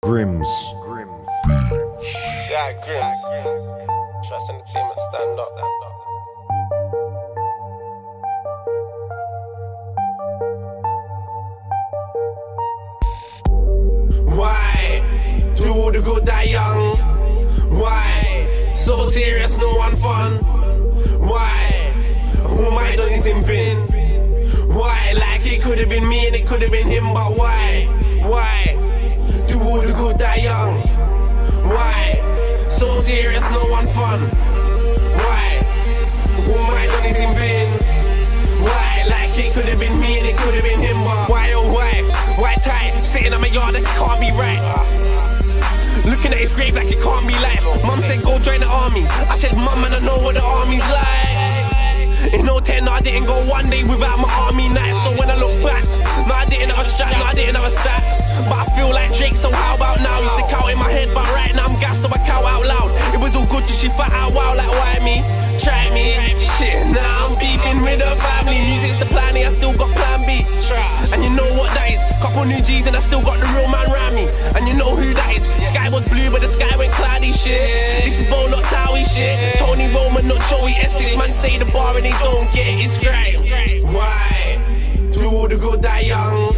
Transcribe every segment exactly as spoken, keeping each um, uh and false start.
Grims. Jack Grims. Trust in the team and stand up. Why do all the good die young? Why so serious, no one fun? Why who might done is in bin? Why like it could have been me and it could have been him, but why? Why do all the good die young? Why so serious, no one fun? Why who might done is in bin? Why like it could have been me and it could have been him, but why oh why? Why tight? Sitting on my yard like it can't be right. Looking at his grave like it can't be life. Mum said go join the army. I said mum, man, I know what the army's like. In oh ten, no, I didn't go one day without my army night. So when I look back, no, I didn't have a strap, no, I didn't have a stat. But I feel like Drake, so how about now? Used to count in my head, but right now I'm gassed, so I count out loud. It was all good till she fat out wow, like why me? Try me, shit, now I'm beefing with the family. Music's the plan A, I still got plan B. And you know what that is? Couple new G's and I still got the real man around me. And you know who that is? Sky was blue but the sky went cloudy, shit. This is Bo, not Towie, shit. Tony Roman, not Joey Essex. Man say the bar and they don't get it, it's great. Why do all the good die young?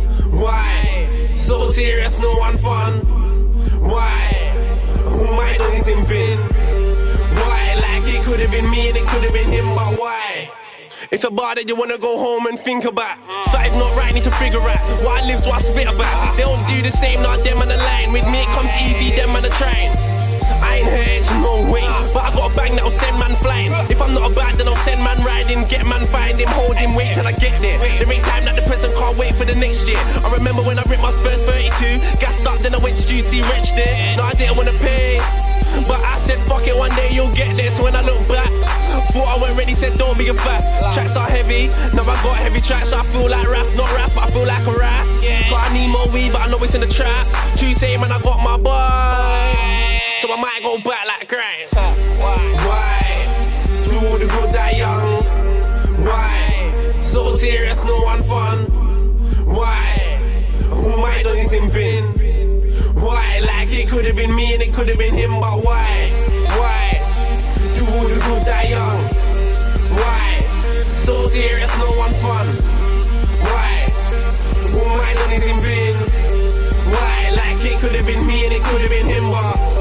Why so serious, no one fun? Why who might done is in bin? Why like it could have been me and it could have been him, but why? It's a bar that you wanna go home and think about. Something's not right, need to figure out what I live, so I spit about. They don't do the same, not them on the line. With me it comes easy, them on the train. I ain't heard no way, but I got a bang that'll send man flying. If I'm not a bad, then I'll send man riding. Get man, find him, hold him, wait till I get there. There ain't time that the present can't wait for the next year. I remember when I ripped my first thirty-two, gassed up, then I went to Juicy Rich there. No, I didn't wanna pay, but I said fuck it, one day you'll get this. When I look back, thought I went ready, said don't be a fast. Tracks are heavy, now I got heavy tracks, so I feel like rap, not rap, but I feel like a rap. But I need more weed, but I know it's in the trap. Tuesday, man, I got my boy, so I might go back like grind. Why do all the good die young? Why so serious, no one fun? Why who might done is in bin? Why like it could have been me and it could have been him, but why? Why do all the good die young? Why so serious, no one fun? Why who might done is in bin? Why like it could have been me and it could have been him, but